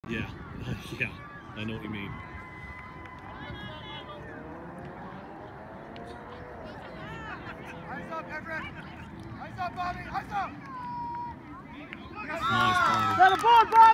Yeah, yeah, I know what you mean. Eyes up, Everett! Eyes up, Bobby! Eyes up! Nice, Bobby. Let it board, Bobby!